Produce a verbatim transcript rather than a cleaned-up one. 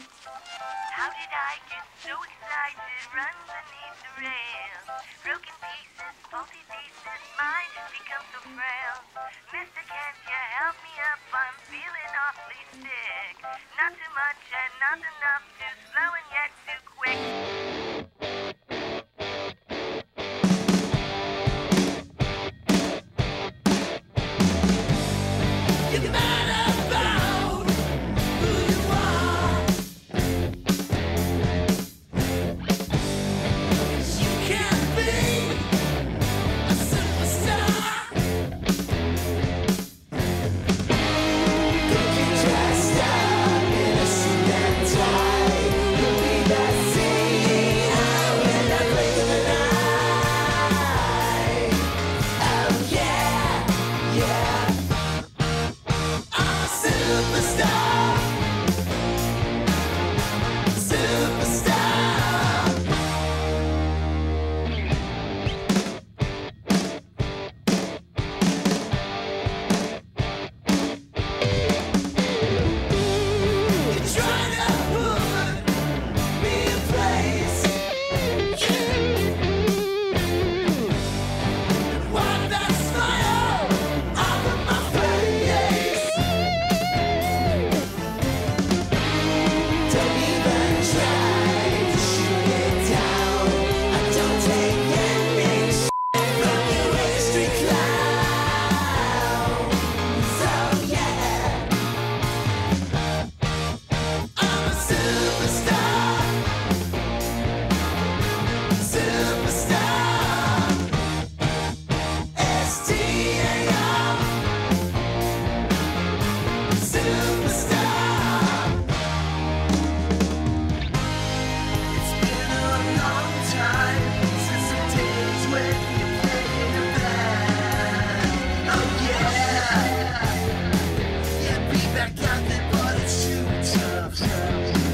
How did I get so excited? Run beneath the rails. Broken pieces, faulty thesis, mind has become so frail. Mister, can't you help me up? I'm feeling awfully sick. Not too much and not enough, too slow and yet too quick. Back out there, but it's too tough.